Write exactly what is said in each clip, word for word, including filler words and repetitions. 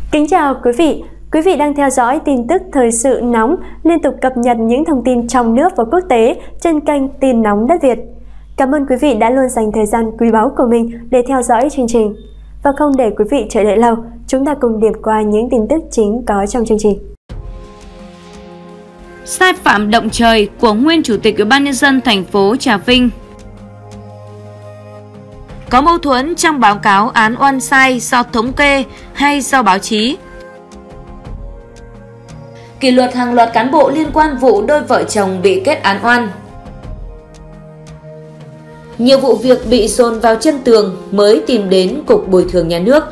Kính chào quý vị, quý vị đang theo dõi tin tức thời sự nóng, liên tục cập nhật những thông tin trong nước và quốc tế trên kênh Tin Nóng Đất Việt. Cảm ơn quý vị đã luôn dành thời gian quý báu của mình để theo dõi chương trình. Và không để quý vị chờ đợi lâu, chúng ta cùng điểm qua những tin tức chính có trong chương trình. Sai phạm động trời của nguyên chủ tịch Ủy ban nhân dân thành phố Trà Vinh. Có mâu thuẫn trong báo cáo án oan sai do thống kê hay do báo chí. Kỷ luật hàng loạt cán bộ liên quan vụ đôi vợ chồng bị kết án oan. Nhiều vụ việc bị dồn vào chân tường mới tìm đến Cục Bồi thường Nhà nước.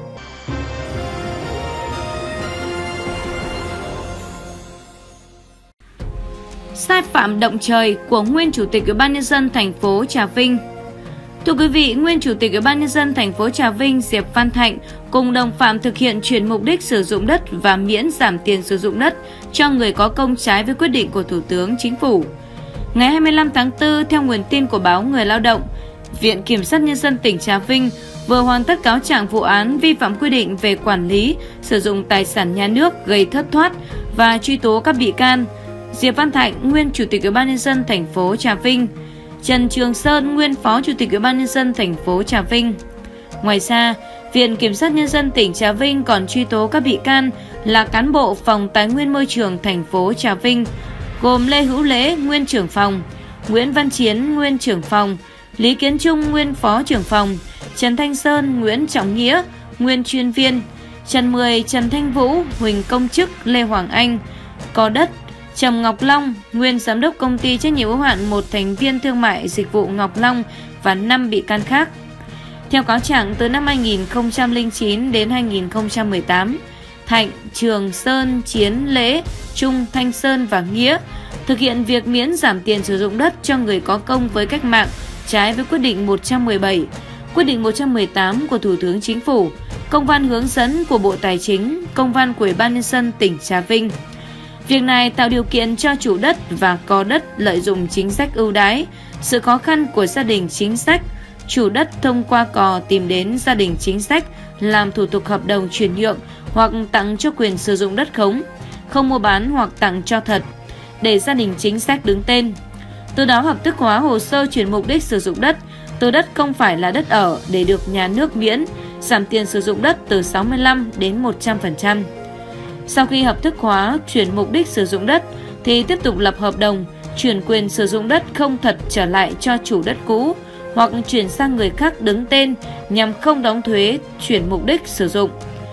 Sai phạm động trời của nguyên chủ tịch Ủy ban nhân dân thành phố Trà Vinh. Thưa quý vị, nguyên chủ tịch Ủy ban nhân dân thành phố Trà Vinh Diệp Văn Thạnh cùng đồng phạm thực hiện chuyển mục đích sử dụng đất và miễn giảm tiền sử dụng đất cho người có công trái với quyết định của Thủ tướng Chính phủ. Ngày hai mươi lăm tháng tư, theo nguồn tin của báo Người Lao động, Viện Kiểm sát Nhân dân tỉnh Trà Vinh vừa hoàn tất cáo trạng vụ án vi phạm quy định về quản lý, sử dụng tài sản nhà nước gây thất thoát và truy tố các bị can Diệp Văn Thạnh, nguyên chủ tịch Ủy ban nhân dân thành phố Trà Vinh, Trần Trường Sơn, nguyên phó chủ tịch Ủy ban nhân dân thành phố Trà Vinh. Ngoài ra, Viện Kiểm sát Nhân dân tỉnh Trà Vinh còn truy tố các bị can là cán bộ Phòng Tài nguyên Môi trường thành phố Trà Vinh, gồm Lê Hữu Lễ, nguyên trưởng phòng, Nguyễn Văn Chiến, nguyên trưởng phòng, Lý Kiến Trung, nguyên phó trưởng phòng, Trần Thanh Sơn, Nguyễn Trọng Nghĩa, nguyên chuyên viên, Trần Mười, Trần Thanh Vũ, Huỳnh Công Chức, Lê Hoàng Anh, Có Đất, Trầm Ngọc Long, nguyên giám đốc công ty trách nhiệm hữu hạn một thành viên thương mại dịch vụ Ngọc Long và năm bị can khác. Theo cáo trạng, từ năm hai nghìn không trăm lẻ chín đến hai nghìn không trăm mười tám, Thạnh, Trường, Sơn, Chiến, Lễ, Trung, Thanh Sơn và Nghĩa thực hiện việc miễn giảm tiền sử dụng đất cho người có công với cách mạng trái với quyết định một trăm mười bảy, quyết định một trăm mười tám của Thủ tướng Chính phủ, công văn hướng dẫn của Bộ Tài chính, công văn của Ủy ban nhân dân tỉnh Trà Vinh. Việc này tạo điều kiện cho chủ đất và có đất lợi dụng chính sách ưu đãi, sự khó khăn của gia đình chính sách, chủ đất thông qua cò tìm đến gia đình chính sách làm thủ tục hợp đồng chuyển nhượng hoặc tặng cho quyền sử dụng đất khống, không mua bán hoặc tặng cho thật, để gia đình chính sách đứng tên. Từ đó hợp thức hóa hồ sơ chuyển mục đích sử dụng đất từ đất không phải là đất ở để được nhà nước miễn giảm tiền sử dụng đất từ sáu mươi lăm đến một trăm phần trăm. Sau khi hợp thức hóa chuyển mục đích sử dụng đất thì tiếp tục lập hợp đồng chuyển quyền sử dụng đất không thật trở lại cho chủ đất cũ hoặc chuyển sang người khác đứng tên nhằm không đóng thuế chuyển mục đích sử dụng.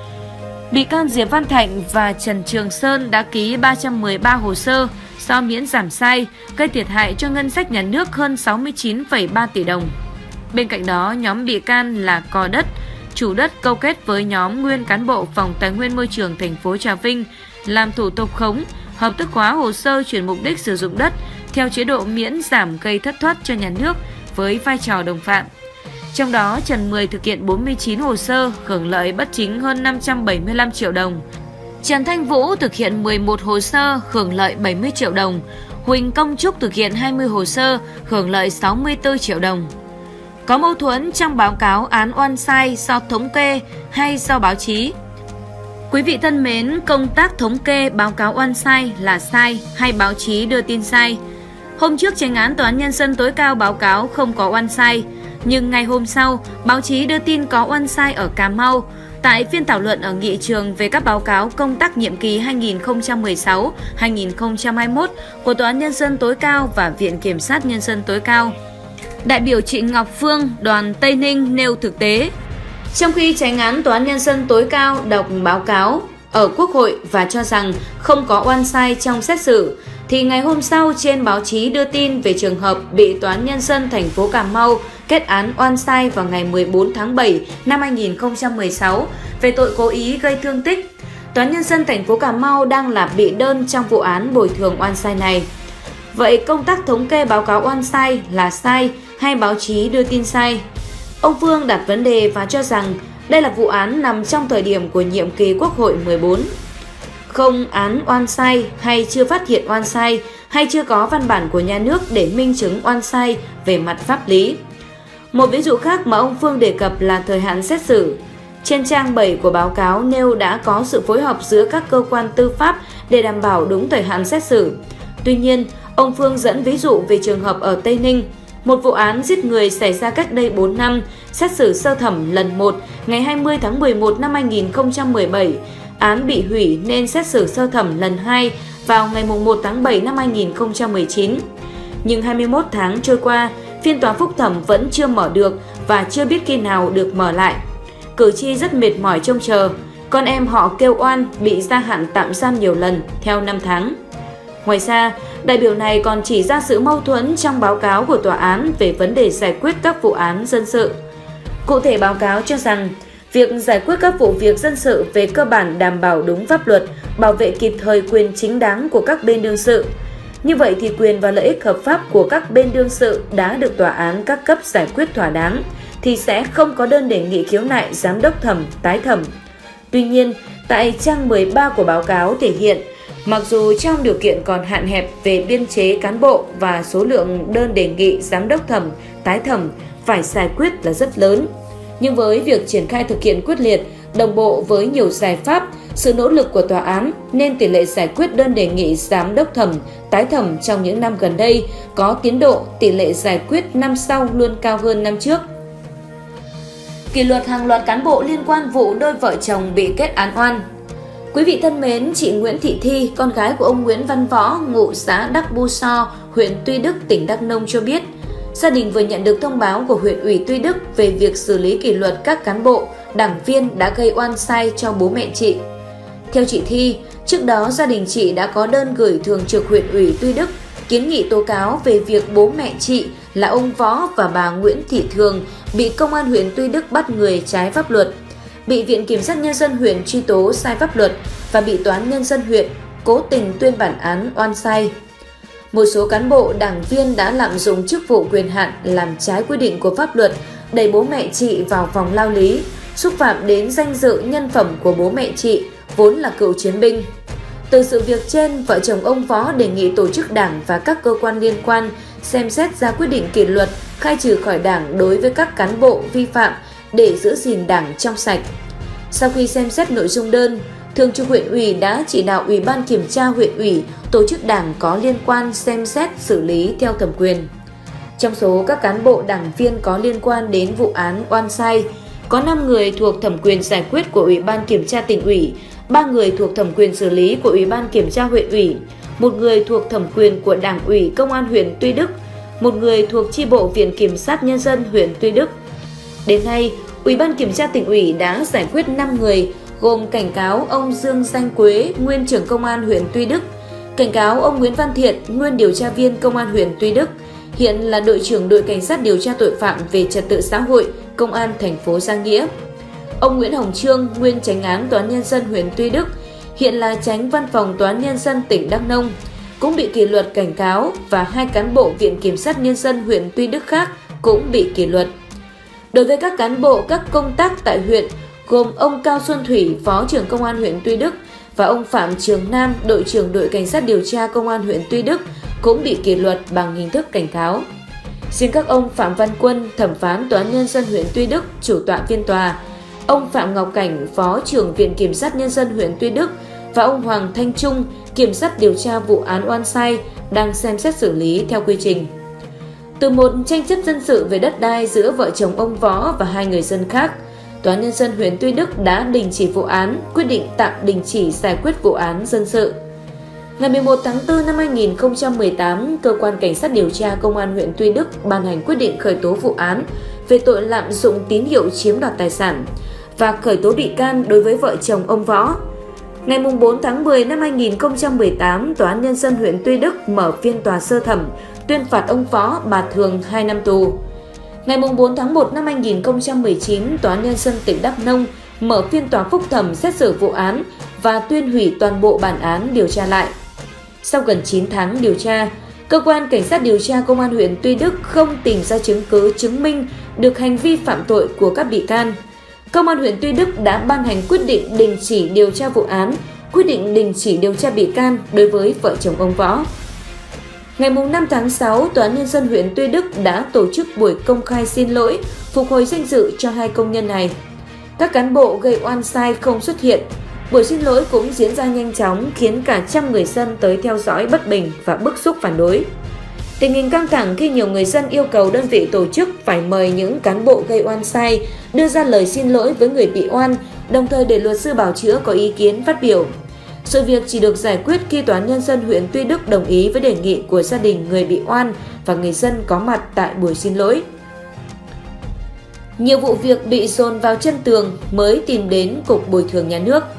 Bị can Diệp Văn Thạnh và Trần Trường Sơn đã ký ba trăm mười ba hồ sơ do miễn giảm sai, gây thiệt hại cho ngân sách nhà nước hơn sáu mươi chín phẩy ba tỷ đồng. Bên cạnh đó, nhóm bị can là Cò Đất, chủ đất câu kết với nhóm nguyên cán bộ Phòng Tài nguyên Môi trường thành phố Trà Vinh làm thủ tục khống, hợp thức hóa hồ sơ chuyển mục đích sử dụng đất theo chế độ miễn giảm gây thất thoát cho nhà nước với vai trò đồng phạm. Trong đó, Trần Mười thực hiện bốn mươi chín hồ sơ, hưởng lợi bất chính hơn năm trăm bảy mươi lăm triệu đồng. Trần Thanh Vũ thực hiện mười một hồ sơ, hưởng lợi bảy mươi triệu đồng. Huỳnh Công Trúc thực hiện hai mươi hồ sơ, hưởng lợi sáu mươi tư triệu đồng. Có mâu thuẫn trong báo cáo án oan sai do thống kê hay do báo chí. Quý vị thân mến, công tác thống kê báo cáo oan sai là sai hay báo chí đưa tin sai? Hôm trước, Chánh án Tòa án Nhân dân tối cao báo cáo không có oan sai, nhưng ngày hôm sau, báo chí đưa tin có oan sai ở Cà Mau. Tại phiên thảo luận ở nghị trường về các báo cáo công tác nhiệm kỳ hai nghìn không trăm mười sáu đến hai nghìn không trăm hai mươi mốt của Tòa án Nhân dân tối cao và Viện Kiểm sát Nhân dân tối cao, đại biểu Trịnh Ngọc Phương, đoàn Tây Ninh nêu thực tế. Trong khi Chánh án Tòa án Nhân dân tối cao đọc báo cáo ở Quốc hội và cho rằng không có oan sai trong xét xử, thì ngày hôm sau trên báo chí đưa tin về trường hợp bị Tòa án Nhân dân thành phố Cà Mau kết án oan sai vào ngày mười bốn tháng bảy năm hai nghìn không trăm mười sáu về tội cố ý gây thương tích. Tòa án Nhân dân thành phố Cà Mau đang là bị đơn trong vụ án bồi thường oan sai này. Vậy công tác thống kê báo cáo oan sai là sai hay báo chí đưa tin sai? Ông Phương đặt vấn đề và cho rằng đây là vụ án nằm trong thời điểm của nhiệm kỳ Quốc hội mười bốn. Không án oan sai hay chưa phát hiện oan sai hay chưa có văn bản của nhà nước để minh chứng oan sai về mặt pháp lý. Một ví dụ khác mà ông Phương đề cập là thời hạn xét xử. Trên trang bảy của báo cáo nêu đã có sự phối hợp giữa các cơ quan tư pháp để đảm bảo đúng thời hạn xét xử. Tuy nhiên, ông Phương dẫn ví dụ về trường hợp ở Tây Ninh, một vụ án giết người xảy ra cách đây bốn năm, xét xử sơ thẩm lần một ngày hai mươi tháng mười một năm hai nghìn không trăm mười bảy, án bị hủy nên xét xử sơ thẩm lần hai vào ngày một tháng bảy năm hai nghìn không trăm mười chín. Nhưng hai mươi mốt tháng trôi qua, phiên tòa phúc thẩm vẫn chưa mở được và chưa biết khi nào được mở lại. Cử tri rất mệt mỏi trông chờ, con em họ kêu oan bị gia hạn tạm giam nhiều lần theo năm tháng. Ngoài ra, đại biểu này còn chỉ ra sự mâu thuẫn trong báo cáo của tòa án về vấn đề giải quyết các vụ án dân sự. Cụ thể, báo cáo cho rằng, việc giải quyết các vụ việc dân sự về cơ bản đảm bảo đúng pháp luật, bảo vệ kịp thời quyền chính đáng của các bên đương sự. Như vậy thì quyền và lợi ích hợp pháp của các bên đương sự đã được tòa án các cấp giải quyết thỏa đáng, thì sẽ không có đơn đề nghị khiếu nại giám đốc thẩm, tái thẩm. Tuy nhiên, tại trang mười ba của báo cáo thể hiện, mặc dù trong điều kiện còn hạn hẹp về biên chế cán bộ và số lượng đơn đề nghị giám đốc thẩm, tái thẩm phải giải quyết là rất lớn, nhưng với việc triển khai thực hiện quyết liệt, đồng bộ với nhiều giải pháp, sự nỗ lực của tòa án nên tỷ lệ giải quyết đơn đề nghị giám đốc thẩm, tái thẩm trong những năm gần đây có tiến độ, tỷ lệ giải quyết năm sau luôn cao hơn năm trước. Kỷ luật hàng loạt cán bộ liên quan vụ đôi vợ chồng bị kết án oan. Quý vị thân mến, chị Nguyễn Thị Thi, con gái của ông Nguyễn Văn Võ, ngụ xã Đắc Bu So, huyện Tuy Đức, tỉnh Đắk Nông cho biết, gia đình vừa nhận được thông báo của huyện ủy Tuy Đức về việc xử lý kỷ luật các cán bộ, đảng viên đã gây oan sai cho bố mẹ chị. Theo chị Thi, trước đó gia đình chị đã có đơn gửi thường trực huyện ủy Tuy Đức kiến nghị tố cáo về việc bố mẹ chị là ông Võ và bà Nguyễn Thị Thường bị công an huyện Tuy Đức bắt người trái pháp luật, bị Viện Kiểm sát Nhân dân huyện truy tố sai pháp luật và bị Tòa án Nhân dân huyện cố tình tuyên bản án oan sai. Một số cán bộ, đảng viên đã lạm dụng chức vụ quyền hạn làm trái quy định của pháp luật, đẩy bố mẹ chị vào vòng lao lý, xúc phạm đến danh dự nhân phẩm của bố mẹ chị, vốn là cựu chiến binh. Từ sự việc trên, vợ chồng ông Võ đề nghị tổ chức đảng và các cơ quan liên quan xem xét ra quyết định kỷ luật, khai trừ khỏi đảng đối với các cán bộ vi phạm để giữ gìn đảng trong sạch. Sau khi xem xét nội dung đơn, Thường trực huyện ủy đã chỉ đạo Ủy ban Kiểm tra huyện ủy, tổ chức đảng có liên quan xem xét xử lý theo thẩm quyền. Trong số các cán bộ đảng viên có liên quan đến vụ án oan sai, có năm người thuộc thẩm quyền giải quyết của Ủy ban Kiểm tra tỉnh ủy, ba người thuộc thẩm quyền xử lý của Ủy ban Kiểm tra huyện ủy, một người thuộc thẩm quyền của Đảng ủy Công an huyện Tuy Đức, một người thuộc chi bộ Viện Kiểm sát Nhân dân huyện Tuy Đức. Đến nay, Ủy ban Kiểm tra tỉnh ủy đã giải quyết năm người, gồm cảnh cáo ông Dương Danh Quế, nguyên trưởng Công an huyện Tuy Đức, cảnh cáo ông Nguyễn Văn Thiện, nguyên điều tra viên Công an huyện Tuy Đức, hiện là đội trưởng đội cảnh sát điều tra tội phạm về trật tự xã hội, Công an thành phố Giang Nghĩa. Ông Nguyễn Hồng Trương, nguyên chánh án Tòa án Nhân dân huyện Tuy Đức, hiện là chánh văn phòng Tòa án Nhân dân tỉnh Đắk Nông, cũng bị kỷ luật cảnh cáo, và hai cán bộ Viện Kiểm sát Nhân dân huyện Tuy Đức khác cũng bị kỷ luật. Đối với các cán bộ các công tác tại huyện, gồm ông Cao Xuân Thủy, Phó trưởng Công an huyện Tuy Đức, và ông Phạm Trường Nam, đội trưởng đội cảnh sát điều tra Công an huyện Tuy Đức, cũng bị kỷ luật bằng hình thức cảnh cáo. Riêng các ông Phạm Văn Quân, thẩm phán Tòa án Nhân dân huyện Tuy Đức, chủ tọa phiên tòa, ông Phạm Ngọc Cảnh, Phó trưởng Viện Kiểm sát Nhân dân huyện Tuy Đức, và ông Hoàng Thanh Trung, kiểm sát điều tra vụ án oan sai, đang xem xét xử lý theo quy trình. Từ một tranh chấp dân sự về đất đai giữa vợ chồng ông Võ và hai người dân khác, Tòa án Nhân dân huyện Tuy Đức đã đình chỉ vụ án, quyết định tạm đình chỉ giải quyết vụ án dân sự. Ngày mười một tháng tư năm hai nghìn không trăm mười tám, Cơ quan Cảnh sát điều tra Công an huyện Tuy Đức ban hành quyết định khởi tố vụ án về tội lạm dụng tín hiệu chiếm đoạt tài sản và khởi tố bị can đối với vợ chồng ông Võ. Ngày bốn tháng mười năm hai nghìn không trăm mười tám, Tòa án Nhân dân huyện Tuy Đức mở phiên tòa sơ thẩm, tuyên phạt ông Võ, bà Thường hai năm tù. Ngày bốn tháng một năm hai nghìn không trăm mười chín, Tòa án Nhân dân tỉnh Đắk Nông mở phiên tòa phúc thẩm xét xử vụ án và tuyên hủy toàn bộ bản án điều tra lại. Sau gần chín tháng điều tra, Cơ quan Cảnh sát điều tra Công an huyện Tuy Đức không tìm ra chứng cứ chứng minh được hành vi phạm tội của các bị can. Công an huyện Tuy Đức đã ban hành quyết định đình chỉ điều tra vụ án, quyết định đình chỉ điều tra bị can đối với vợ chồng ông Võ. Ngày năm tháng sáu, Tòa án Nhân dân huyện Tuy Đức đã tổ chức buổi công khai xin lỗi, phục hồi danh dự cho hai công nhân này. các cán bộ gây oan sai không xuất hiện. Buổi xin lỗi cũng diễn ra nhanh chóng khiến cả trăm người dân tới theo dõi bất bình và bức xúc phản đối. Tình hình căng thẳng khi nhiều người dân yêu cầu đơn vị tổ chức phải mời những cán bộ gây oan sai đưa ra lời xin lỗi với người bị oan, đồng thời để luật sư bào chữa có ý kiến phát biểu. Sự việc chỉ được giải quyết khi Tòa án Nhân dân huyện Tuy Đức đồng ý với đề nghị của gia đình người bị oan và người dân có mặt tại buổi xin lỗi. Nhiều vụ việc bị dồn vào chân tường mới tìm đến Cục Bồi thường Nhà nước.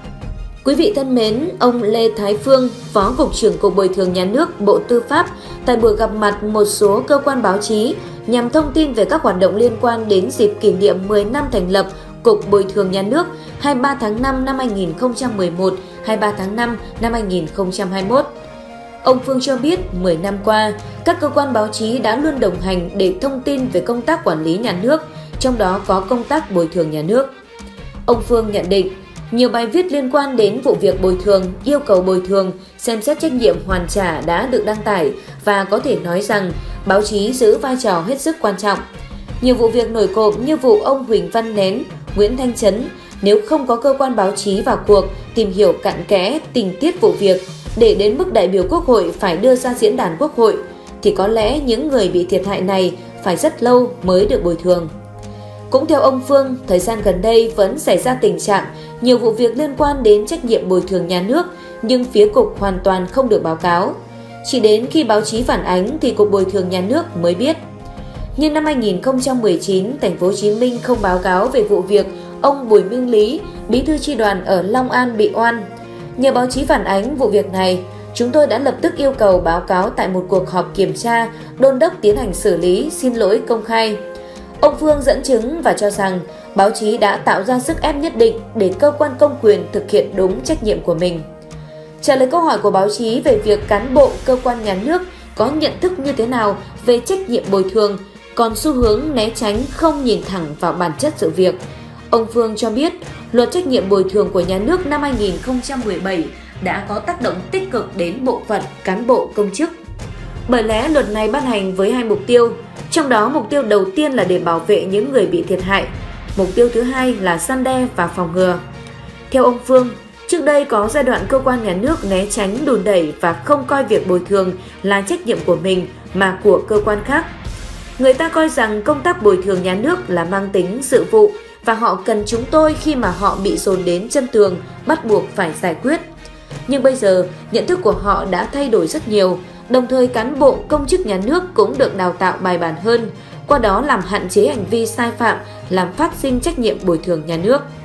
Quý vị thân mến, ông Lê Thái Phương, Phó Cục trưởng Cục Bồi thường Nhà nước, Bộ Tư pháp, tại buổi gặp mặt một số cơ quan báo chí nhằm thông tin về các hoạt động liên quan đến dịp kỷ niệm mười năm thành lập Cục Bồi thường Nhà nước hai mươi ba tháng năm năm hai nghìn không trăm mười một, hai mươi ba tháng năm năm hai nghìn không trăm hai mươi mốt. Ông Phương cho biết mười năm qua, các cơ quan báo chí đã luôn đồng hành để thông tin về công tác quản lý nhà nước, trong đó có công tác bồi thường nhà nước. Ông Phương nhận định, nhiều bài viết liên quan đến vụ việc bồi thường, yêu cầu bồi thường, xem xét trách nhiệm hoàn trả đã được đăng tải và có thể nói rằng báo chí giữ vai trò hết sức quan trọng. Nhiều vụ việc nổi cộm như vụ ông Huỳnh Văn Nén, Nguyễn Thanh Trấn, nếu không có cơ quan báo chí vào cuộc tìm hiểu cặn kẽ tình tiết vụ việc để đến mức đại biểu Quốc hội phải đưa ra diễn đàn Quốc hội, thì có lẽ những người bị thiệt hại này phải rất lâu mới được bồi thường. Cũng theo ông Phương, thời gian gần đây vẫn xảy ra tình trạng nhiều vụ việc liên quan đến trách nhiệm bồi thường nhà nước nhưng phía Cục hoàn toàn không được báo cáo. Chỉ đến khi báo chí phản ánh thì Cục Bồi thường Nhà nước mới biết. Nhưng năm hai nghìn không trăm mười chín, Thành phố Hồ Chí Minh không báo cáo về vụ việc ông Bùi Minh Lý, bí thư chi đoàn ở Long An bị oan. Nhờ báo chí phản ánh vụ việc này, chúng tôi đã lập tức yêu cầu báo cáo tại một cuộc họp kiểm tra, đôn đốc tiến hành xử lý, xin lỗi công khai. Ông Phương dẫn chứng và cho rằng báo chí đã tạo ra sức ép nhất định để cơ quan công quyền thực hiện đúng trách nhiệm của mình. Trả lời câu hỏi của báo chí về việc cán bộ cơ quan nhà nước có nhận thức như thế nào về trách nhiệm bồi thường, còn xu hướng né tránh không nhìn thẳng vào bản chất sự việc, ông Phương cho biết luật trách nhiệm bồi thường của nhà nước năm hai nghìn không trăm mười bảy đã có tác động tích cực đến bộ phận cán bộ công chức. Bởi lẽ luật này ban hành với hai mục tiêu, trong đó mục tiêu đầu tiên là để bảo vệ những người bị thiệt hại, mục tiêu thứ hai là răn đe và phòng ngừa. Theo ông Phương, trước đây có giai đoạn cơ quan nhà nước né tránh, đùn đẩy và không coi việc bồi thường là trách nhiệm của mình mà của cơ quan khác. Người ta coi rằng công tác bồi thường nhà nước là mang tính sự vụ và họ cần chúng tôi khi mà họ bị dồn đến chân tường, bắt buộc phải giải quyết. Nhưng bây giờ, nhận thức của họ đã thay đổi rất nhiều, đồng thời cán bộ công chức nhà nước cũng được đào tạo bài bản hơn, qua đó làm hạn chế hành vi sai phạm, làm phát sinh trách nhiệm bồi thường nhà nước.